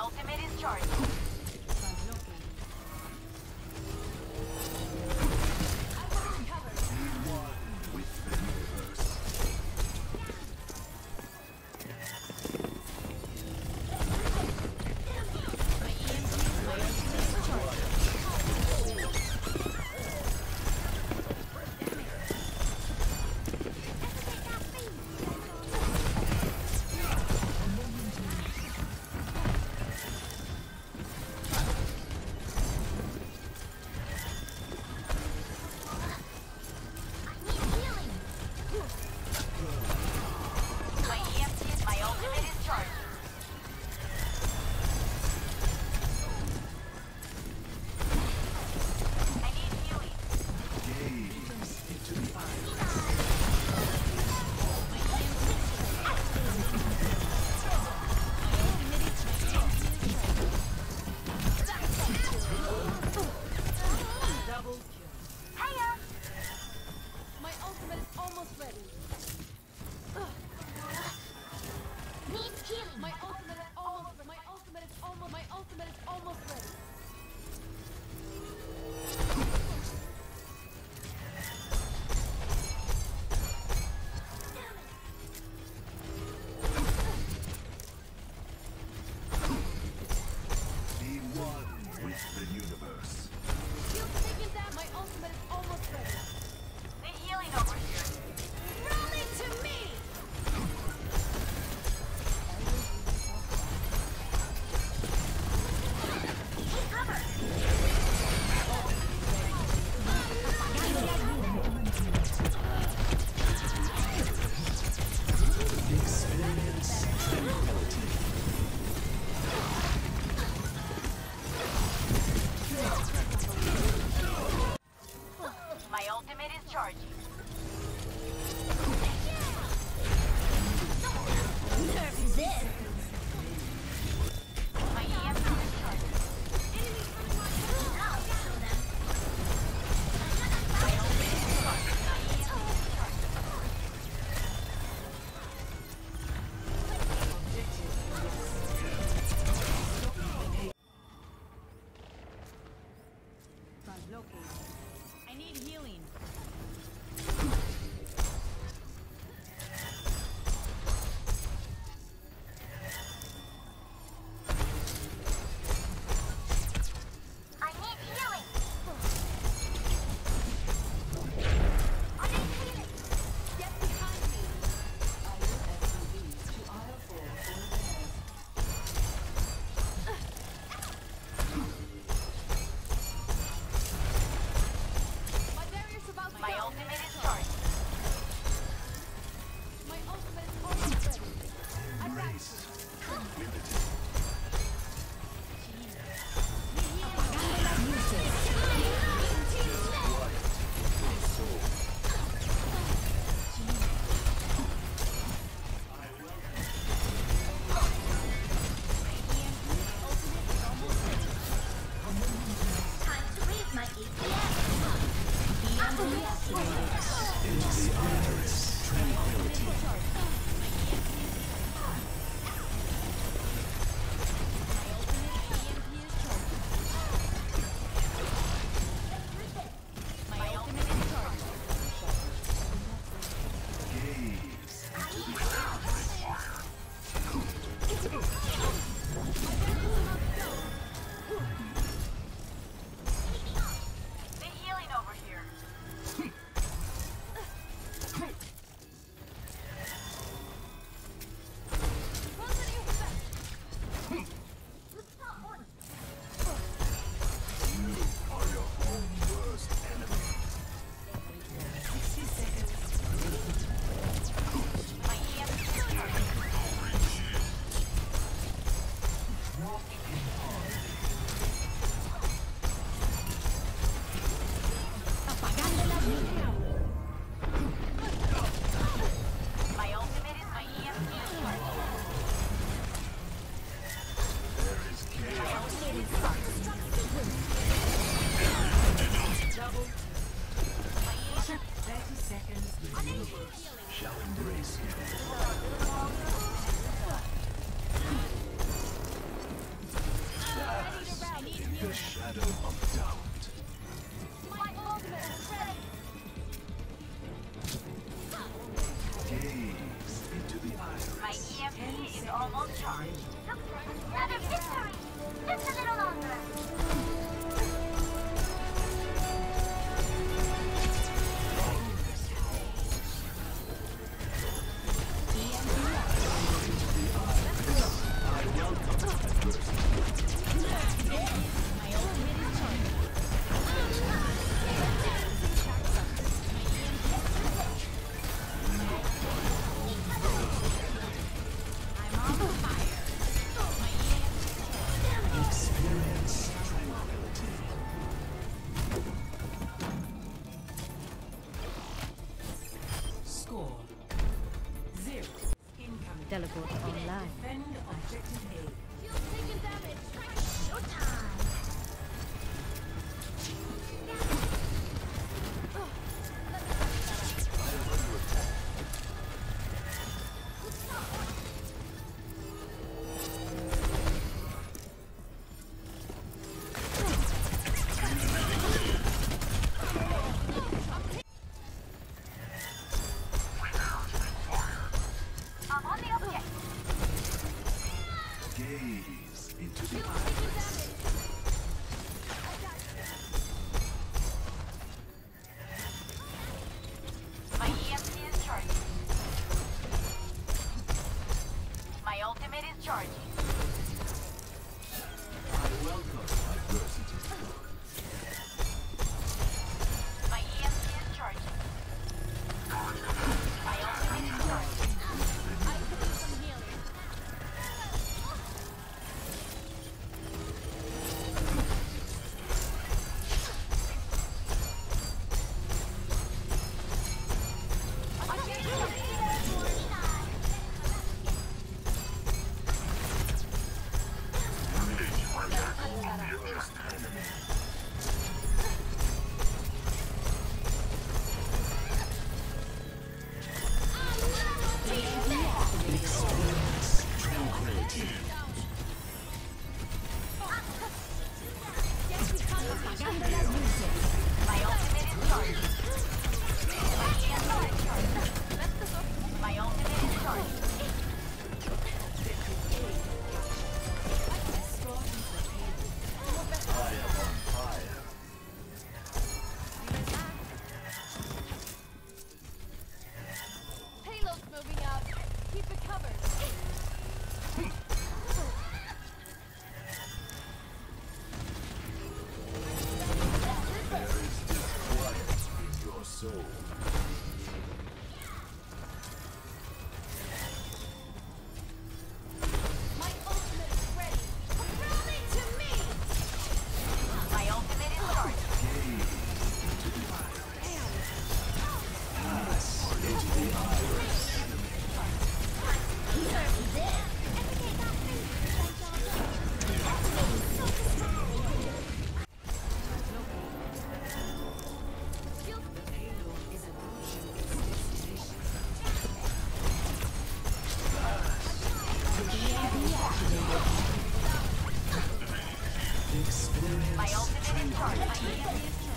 ultimate is charged. I need healing. teleporter online. Defend objective A. You're taking damage. Showtime. Gaze into the You're eyes. taking damage. My EMP is charging. My ultimate is charging. I welcome adversity. My EMP is charging. My ultimate is charging. I could use some healing. My ultimate is charging. My EMP is charging. My ultimate is charging. I am on fire. Payload's moving out. Keep it covered. There is disquiet in your soul. My ultimate is ready. Rally to me. My ultimate is charging. Gaze into the eyes. Into the iris. Experience My ultimate is charging. tranquility.